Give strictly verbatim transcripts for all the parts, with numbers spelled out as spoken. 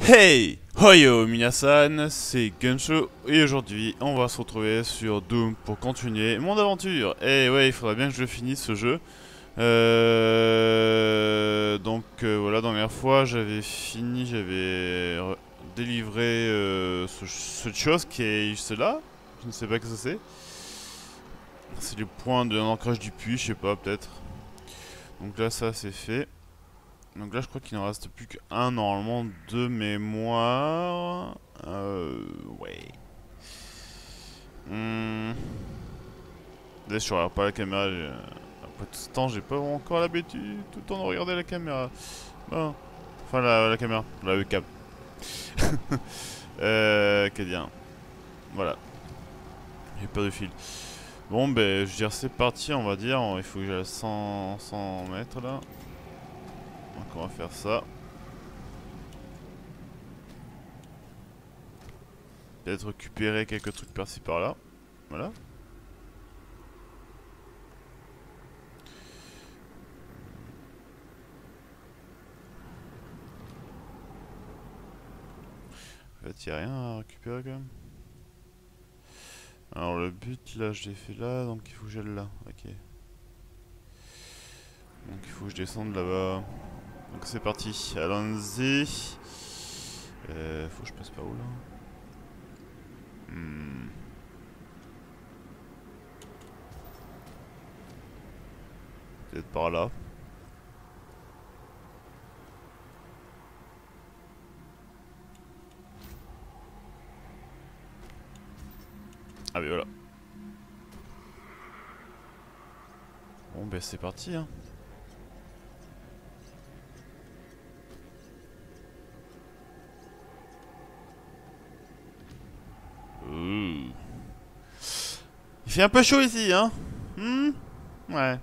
Hey! Hoyo minasan, c'est Gunsho et aujourd'hui on va se retrouver sur Doom pour continuer mon aventure. Et ouais, il faudrait bien que je finisse ce jeu. Euh... Donc euh, voilà, dans la dernière fois j'avais fini, j'avais délivré euh, ce, cette chose qui est juste là. Je ne sais pas ce que c'est. C'est le point de l'ancrage du puits, je sais pas, peut-être. Donc là ça c'est fait. Donc là je crois qu'il ne reste plus qu'un normalement de mémoire. Euh... Ouais. Hmm. Là je regarde pas la caméra. Après tout ce temps j'ai pas encore l'habitude tout le temps de regarder la caméra. Bon. Enfin la, la caméra, la webcam. euh... Qu'est-ce dire. Voilà. J'ai pas de fil. Bon ben je veux dire c'est parti on va dire. Il faut que j'aille à cent, cent mètres là. Donc on va faire ça. Peut-être récupérer quelques trucs par-ci par-là. Voilà. En fait, y a rien à récupérer quand même. Alors le but là, je l'ai fait là, donc il faut que j'aille là. Ok. Donc il faut que je descende là-bas. Donc c'est parti, allons-y. Euh, faut que je passe par où là? Hmm. Peut-être par là. Ah mais voilà. Bon ben c'est parti hein. Ouh. Il fait un peu chaud ici hein. Hmm. Ouais.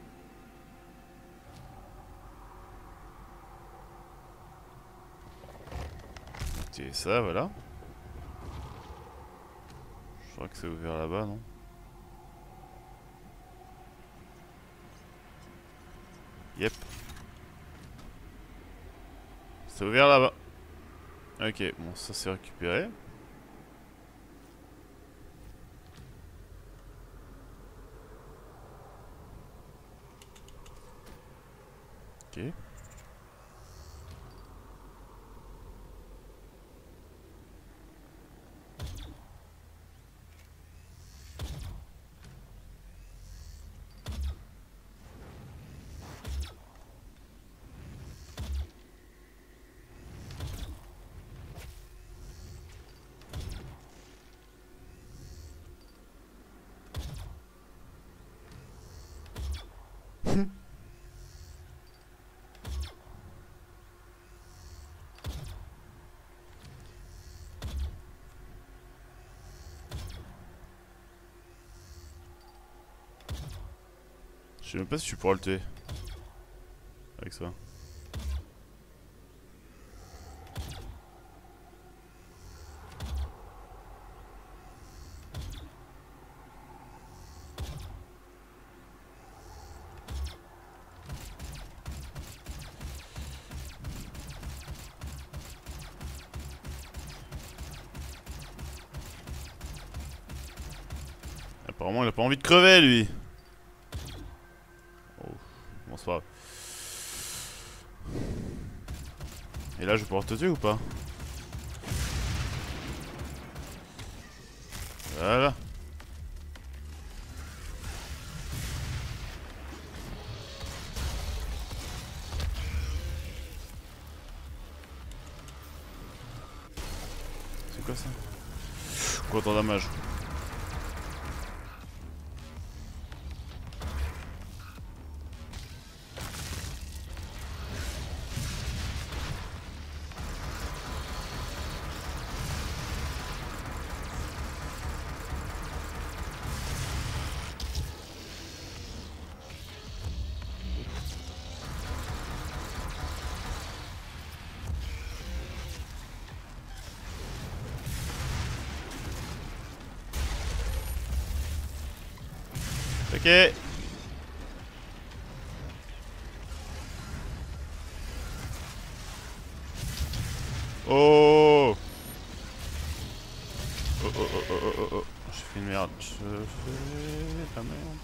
C'est ça voilà. Je crois que c'est ouvert là-bas non? Yep. C'est ouvert là-bas. Ok, bon ça c'est récupéré. Ok. Je sais même pas si tu pourras le tuer. Avec ça. Apparemment il a pas envie de crever lui. Oh, bon c'est pas grave. Et là je vais pouvoir te tuer ou pas? Voilà. C'est quoi ça? Quoi ton dommage? Ok. Oh. Oh oh oh oh oh oh oh. J'ai fait une merde. Je fais de la merde.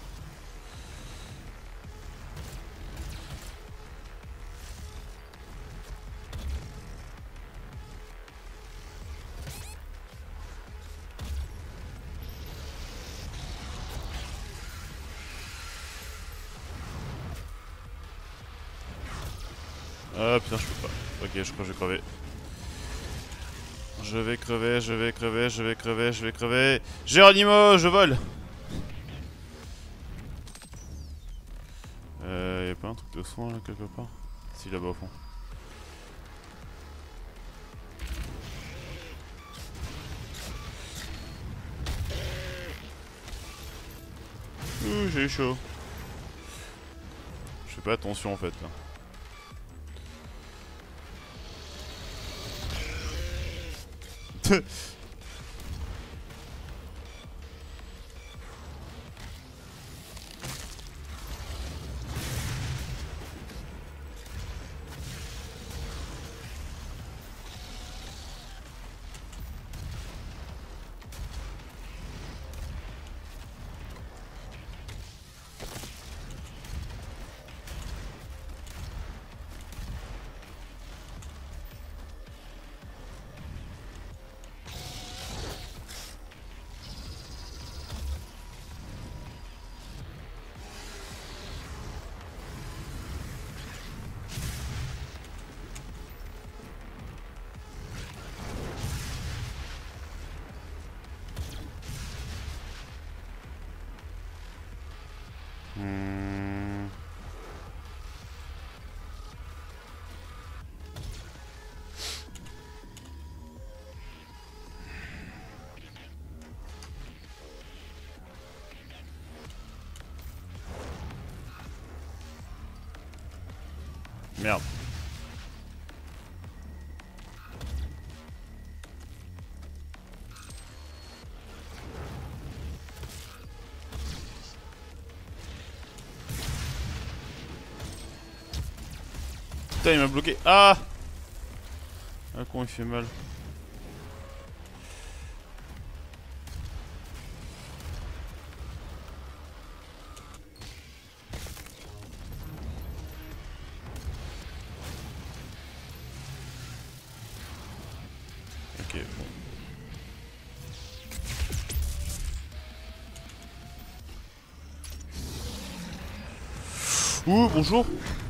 Ah putain, je peux pas. Ok, je crois que je vais crever. Je vais crever, je vais crever, je vais crever, je vais crever. Géronimo, je vole. Euh, y'a pas un truc de soin là quelque part? Si, là-bas au fond. Ouh, j'ai eu chaud. Je fais pas attention en fait là. Hmm. Merde. Putain, il m'a bloqué. Ah! Ah, con, il fait mal. Ok, bon. Ouh, bonjour.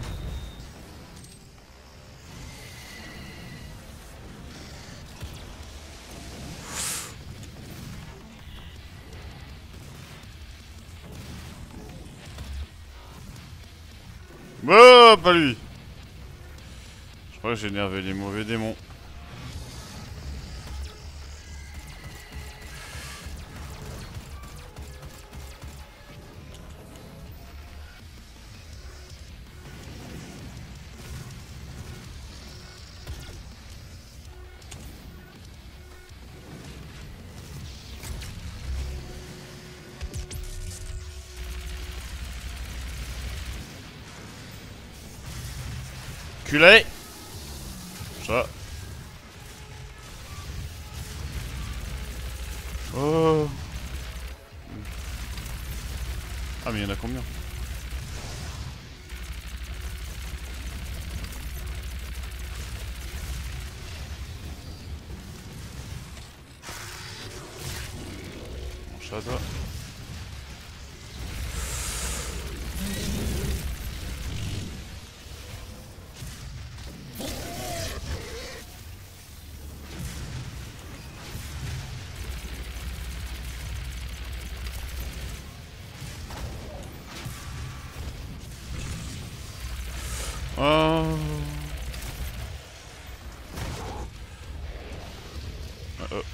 Oh, pas lui. Je crois que j'ai énervé les mauvais démons. Culé. Ça. Oh. Ah mais il y en a combien? Mon chat toi. Oh. Uh oh.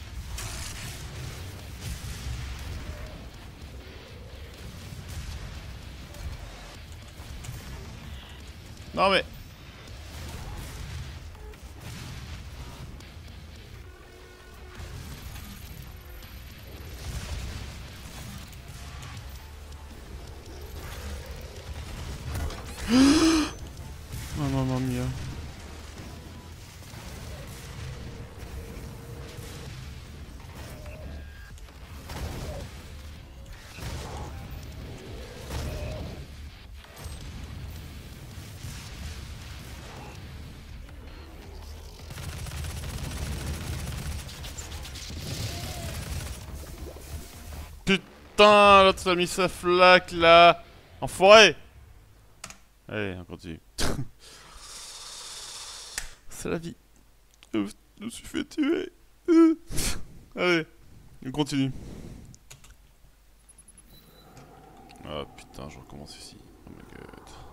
Non mais... Oh mamma mia. putain, l'autre a mis sa flaque là. Enfoiré. Allez, on continue. C'est la vie. Je me suis fait tuer. Allez, on continue. Ah putain, je recommence ici. Oh my god.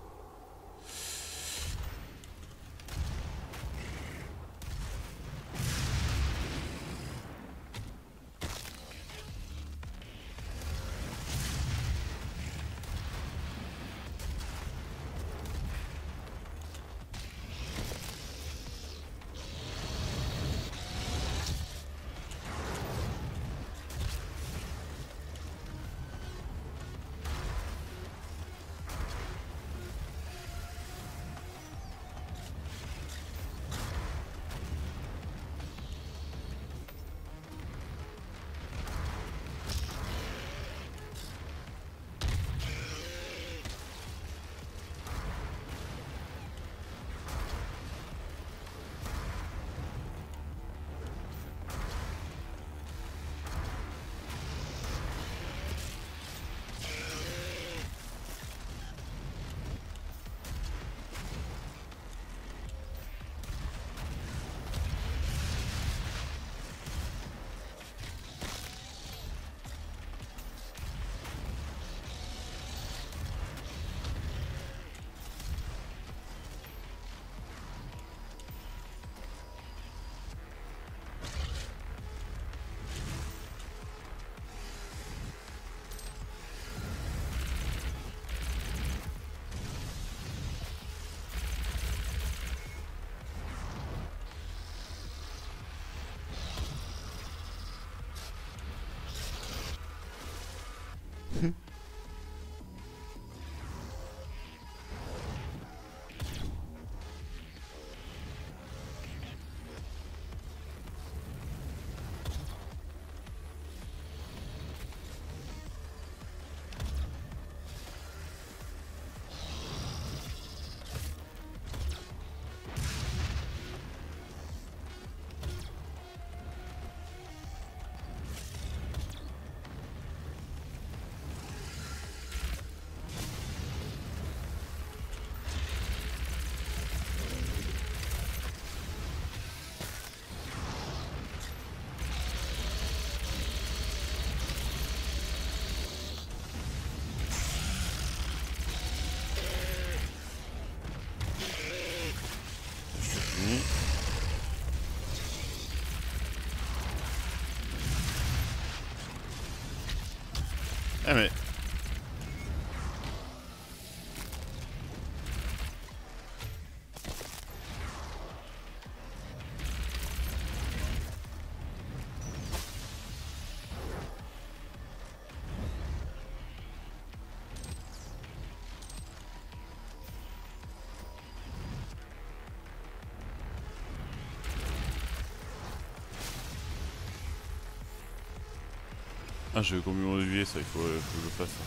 Eh mais... Ah, j'ai complètement oublié ça, il faut, euh, faut que je le fasse.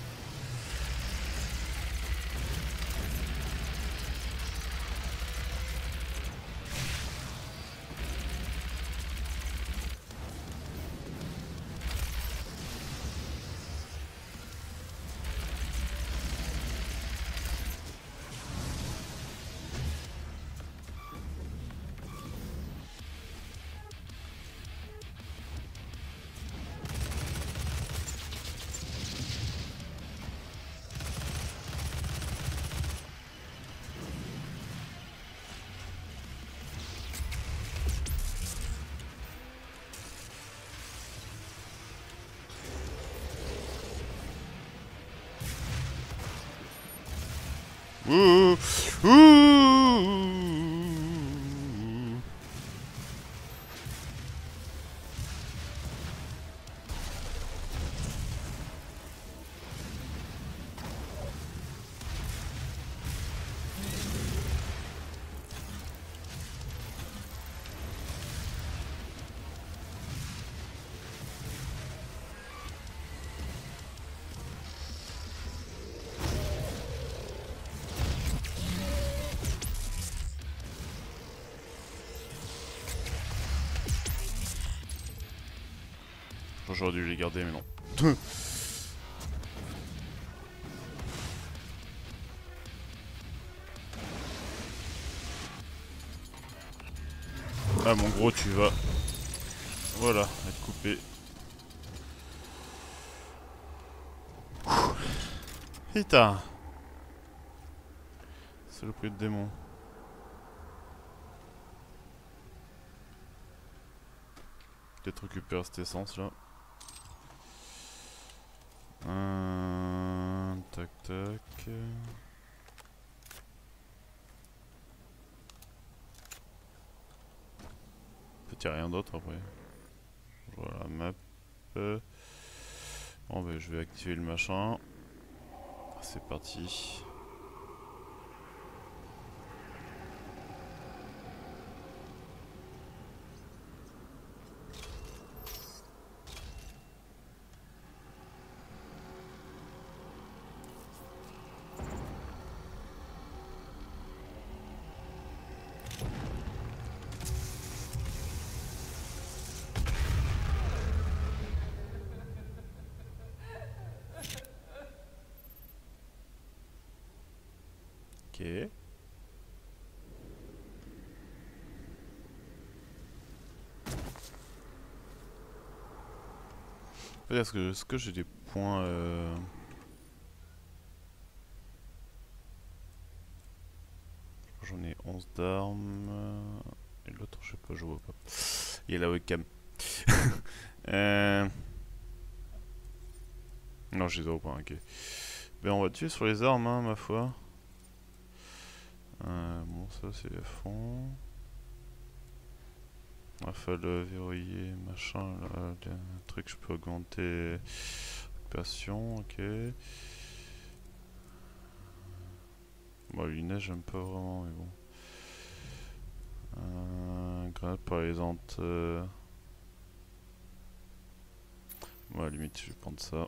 Ouh, ouh. J'aurais dû les garder, mais non. Ah mon gros, tu vas... Voilà, être coupé. Putain. C'est le prix de démon. Peut-être récupérer cette essence là. Euh... Tac tac. Peut-être y'a rien d'autre après. Voilà, map. Bon bah je vais activer le machin. C'est parti. Ok. Est-ce que, est-ce que j'ai des points euh... J'en ai onze d'armes. Et l'autre, je sais pas, je vois pas. Il y a la webcam. euh... Non, j'ai zéro point, ok. Ben, on va tuer sur les armes, hein, ma foi. Euh, bon, ça, c'est à fond. Il va falloir verrouiller, machin, là. Un truc, je peux augmenter. Récupération, ok. Bon, les lunettes, j'aime pas vraiment, mais bon. Euh, grenade paralysante. Euh... Bon, à la limite, je vais prendre ça.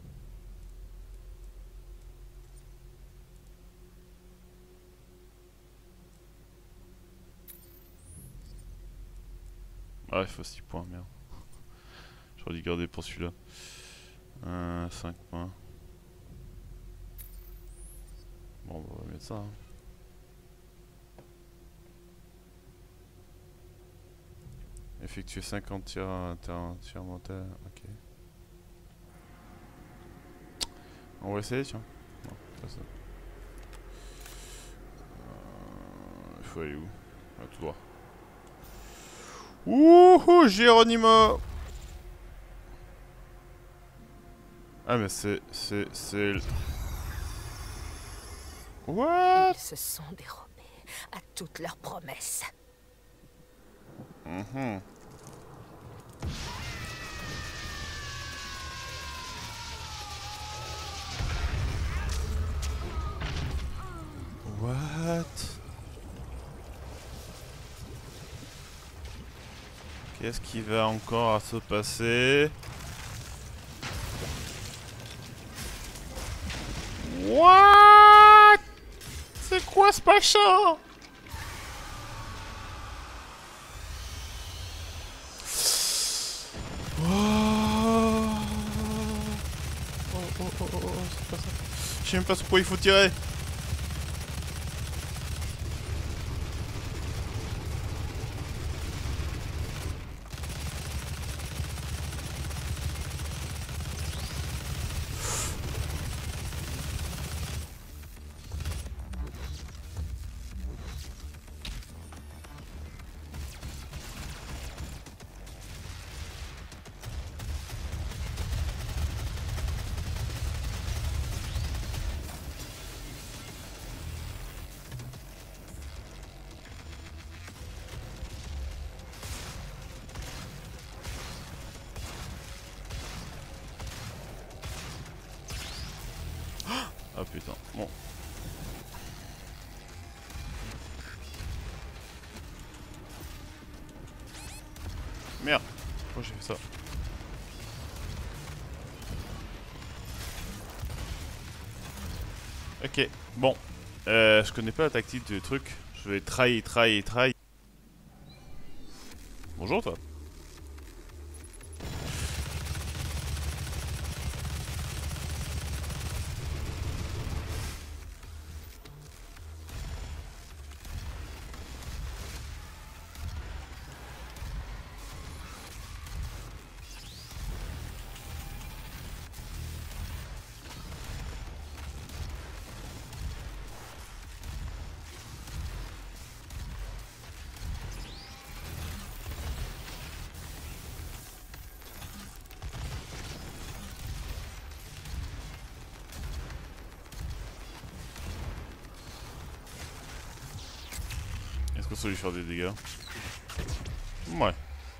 Ah, il faut six points, merde. J'aurais dû garder pour celui-là. Euh, cinq points. Bon, on va mettre ça. Hein. Effectuer cinquante tirs intermentaires. Ok. On va essayer, tiens. Non, pas ça. Euh, il faut aller où? À tout droit. Wouhou, Géronimo! Ah, mais c'est. C'est. C'est. What? Ils se sont dérobés à toutes leurs promesses. Mm-hmm. What? Qu'est-ce qui va encore à se passer? What? C'est quoi ce machin? Oh, oh, oh, oh, oh, c'est pas ça. Je sais même pas sur quoi il faut tirer. Ah putain, bon. Merde, pourquoi j'ai fait ça? Ok, bon. Euh, je connais pas la tactique du truc. Je vais try, try, try. Bonjour toi. ça lui faire des dégâts. Ouais.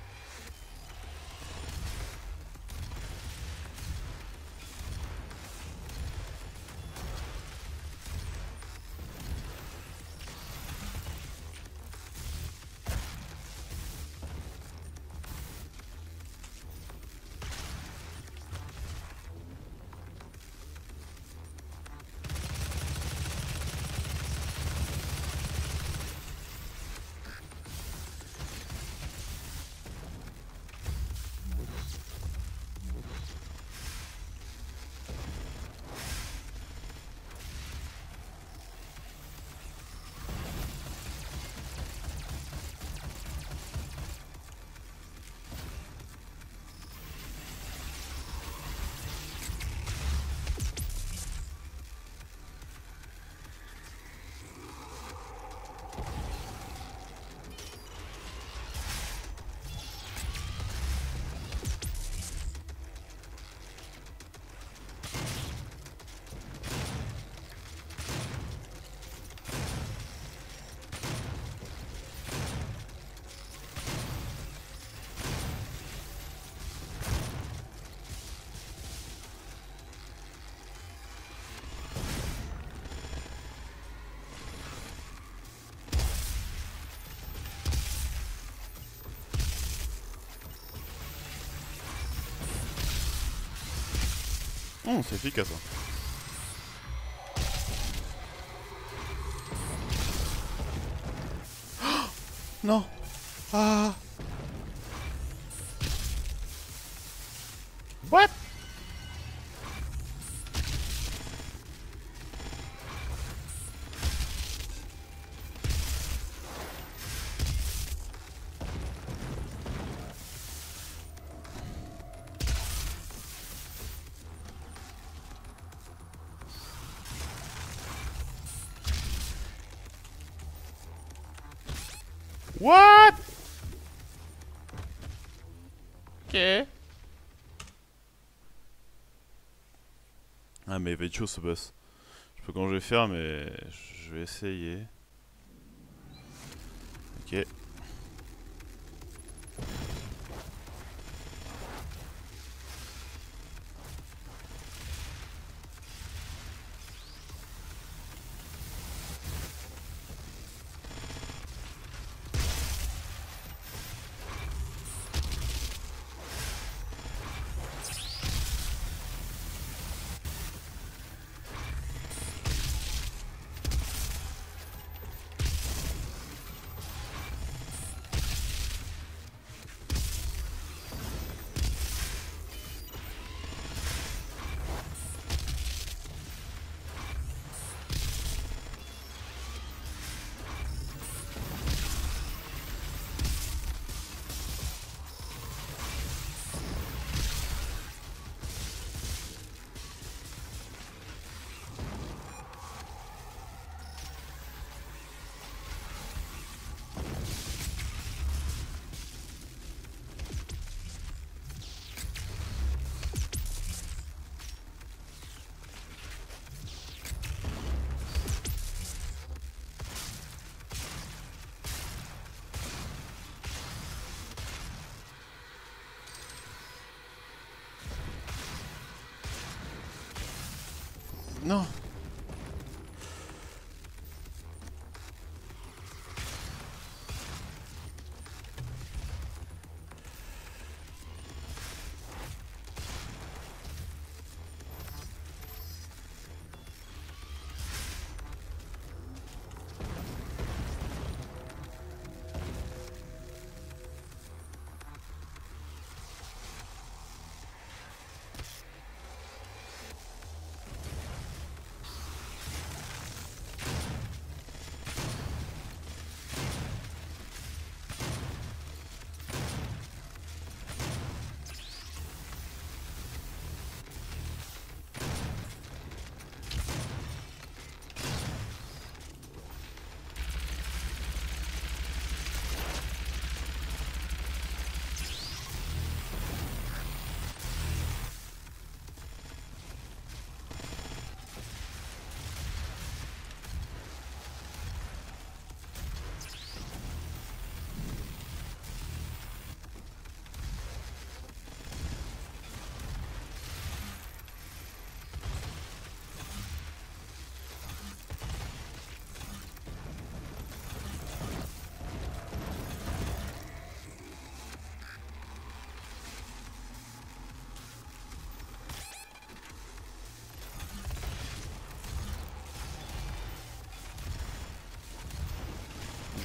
Hum, c'est efficace ça. Oh non. Ah. What? What? Ok. Ah mais il va être chaud ce boss. Je sais pas comment je vais faire mais je vais essayer. Ok. Non.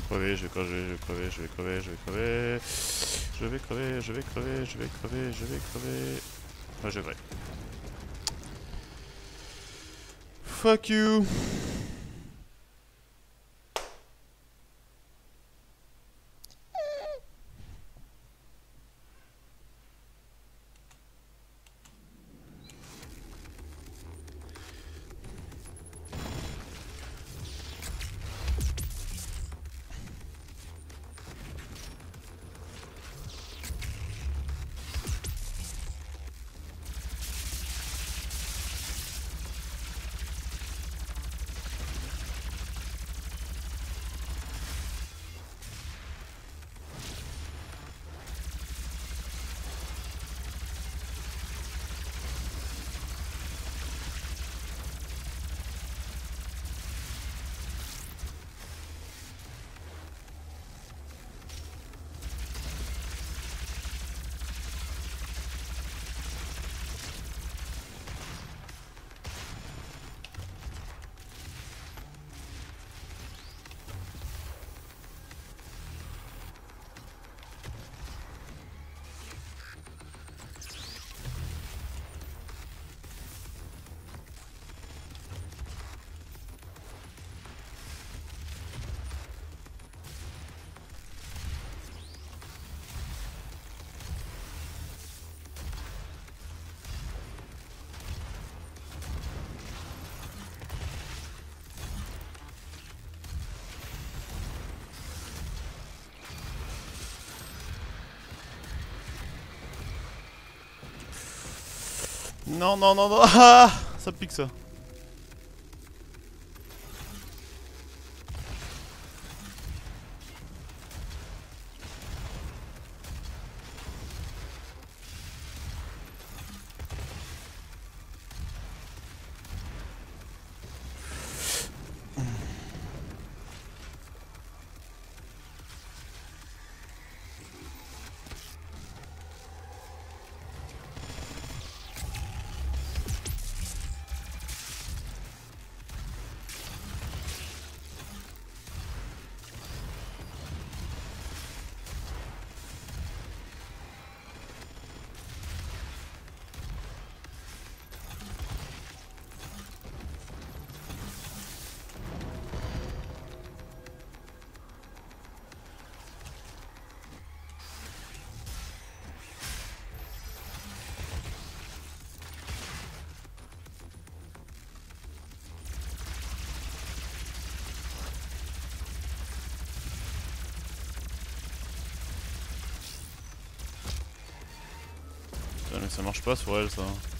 crever, je vais crever, je vais crever, je vais crever, je vais crever. Je vais crever, je vais crever, je vais crever, je vais crever. Ah, je vais crever. Fuck you. Non, non, non, non. Ah, ça pique ça. Putain, mais ça marche pas sur elle ça.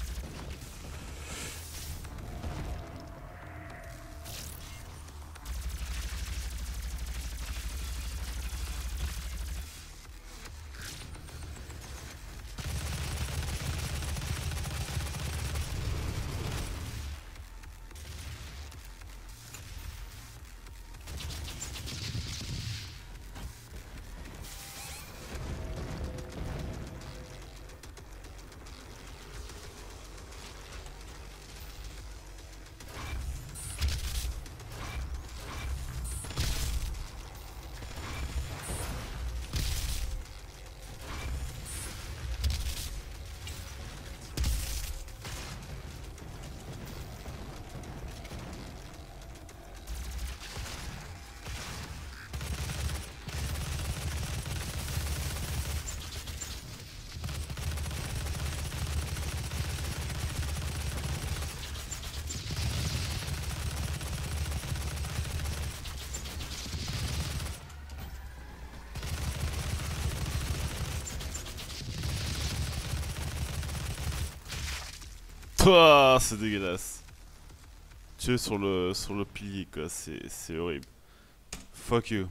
Pouah, c'est dégueulasse. Tuer sur le sur le pilier quoi, c'est c'est horrible. Fuck you.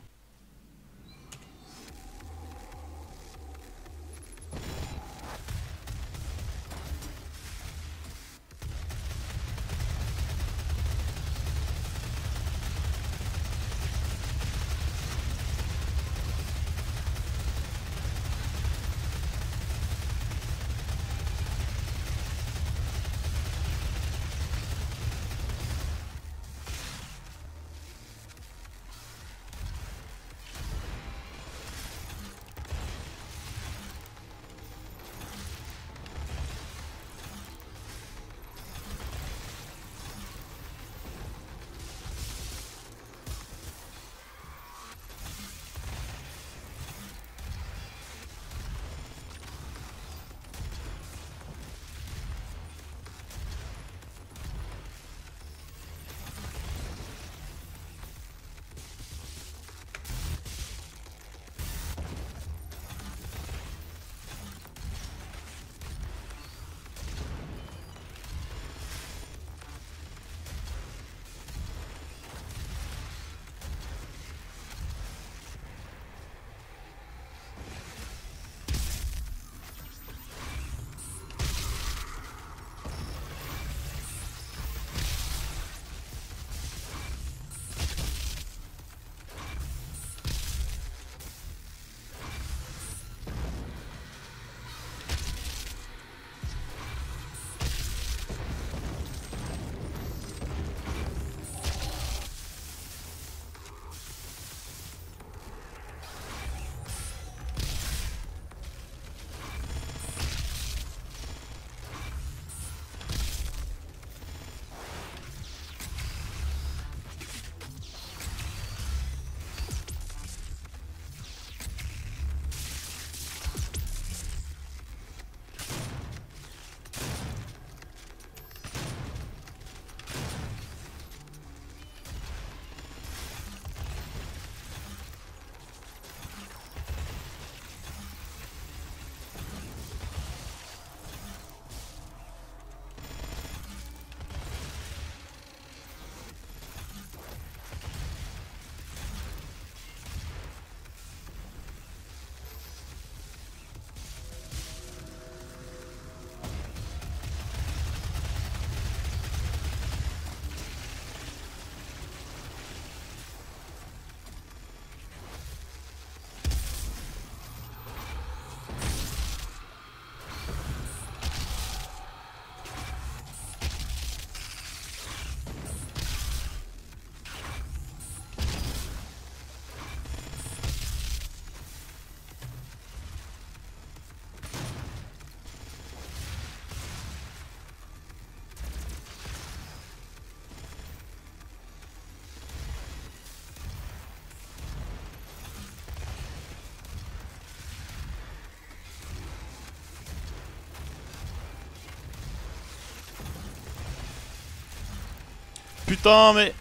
Putain, mais...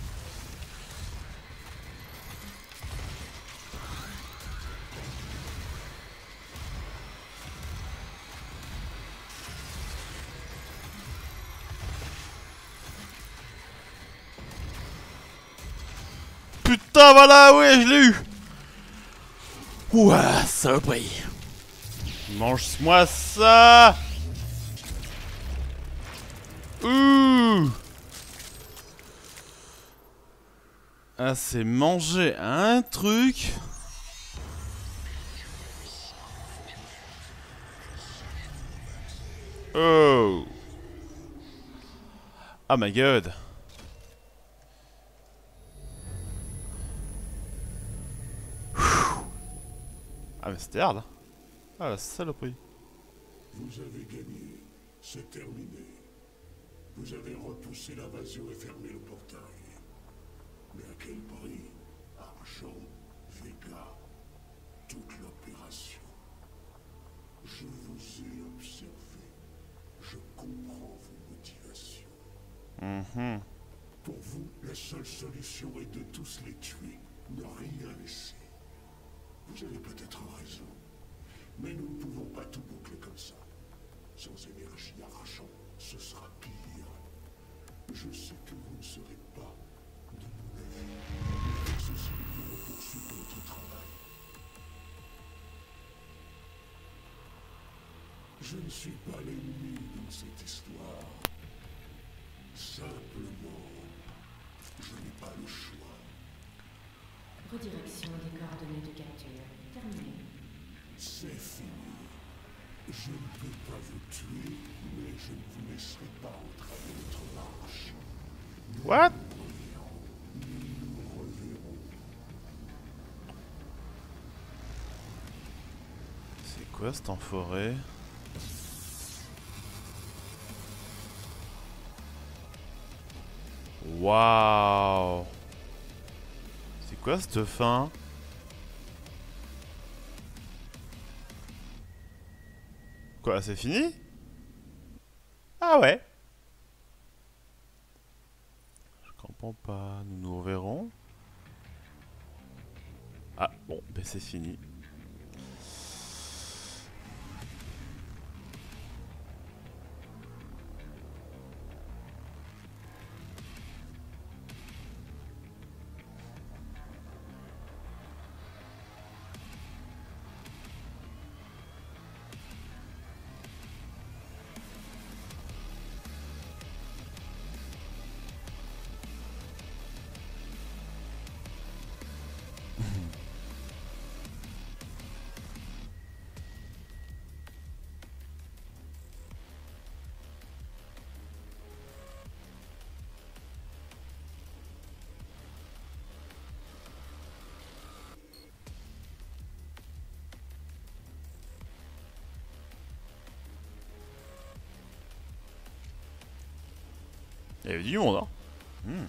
Putain, voilà, ouais, je l'ai eu. Ouah, saloperie. Mange-moi ça. Ouh. Ah, c'est manger un truc. Oh. Oh my god. Ah mais c'était hard. Ah la saloperie. Vous avez gagné. C'est terminé. Vous avez repoussé l'invasion et fermé le portail. Mais à quel prix? Argent, Vega, toute l'opération. Je vous ai observé. Je comprends vos motivations. Mm-hmm. Pour vous, la seule solution est de tous les tuer, ne rien laisser. Vous avez peut-être raison, mais nous ne pouvons pas tout boucler comme ça. Sans énergie arrachant, ce sera pire. Je sais que vous ne serez pas de mon avis. Avec ceci, nous devons poursuivre notre travail. Je ne suis pas l'ennemi dans cette histoire. Simplement, je n'ai pas le choix. Redirection des coordonnées de capture. Terminé. C'est fini. Je ne peux pas vous tuer, mais je ne vous laisserai pas entraver notre marche. What? Nous nous reverrons. C'est quoi cet enfoiré? Waouh! C'est quoi cette fin? Quoi, c'est fini? Ah ouais? Je comprends pas, nous nous reverrons. Ah bon, ben c'est fini. Il y avait du monde, hein. Hmm.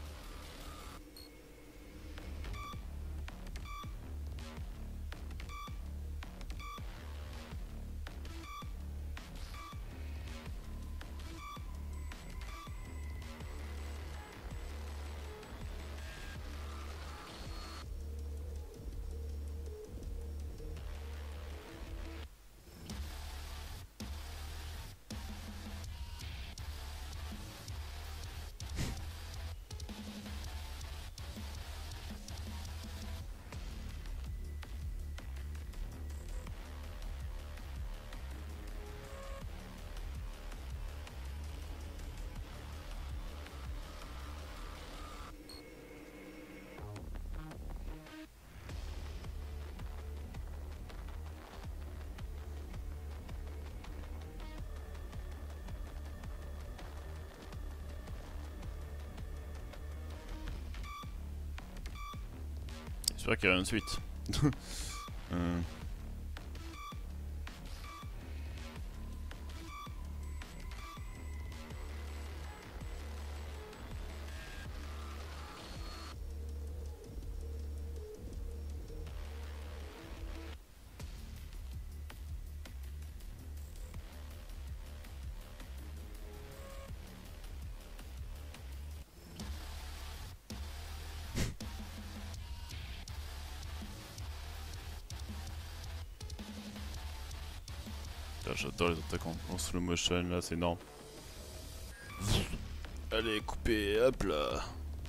J'espère qu'il y a une suite. euh. j'adore les attaques en, en slow motion là, c'est énorme. Allez, coupez, hop là.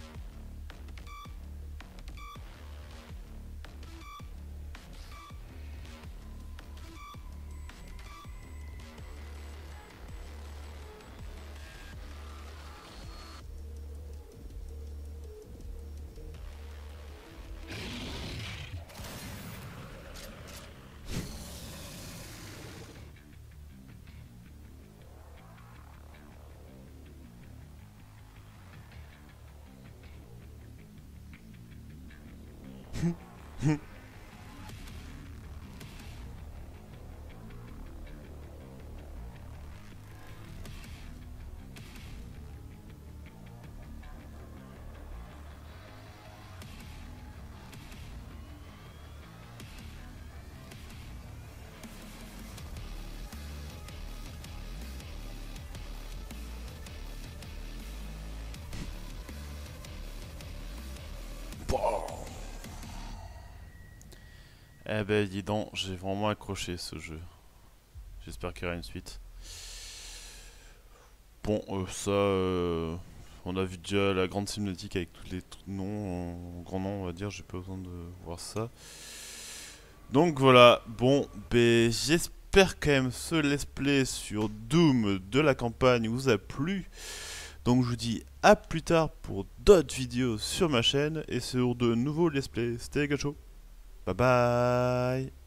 Eh ben dis donc, j'ai vraiment accroché ce jeu. J'espère qu'il y aura une suite. Bon, euh, ça, euh, on a vu déjà la grande cinématique avec tous les noms, en grand nom on va dire, j'ai pas besoin de voir ça. Donc voilà, bon, ben j'espère quand même ce let's play sur Doom de la campagne vous a plu. Donc je vous dis à plus tard pour d'autres vidéos sur ma chaîne et sur de nouveaux let's play. C'était Gacho. Bye bye.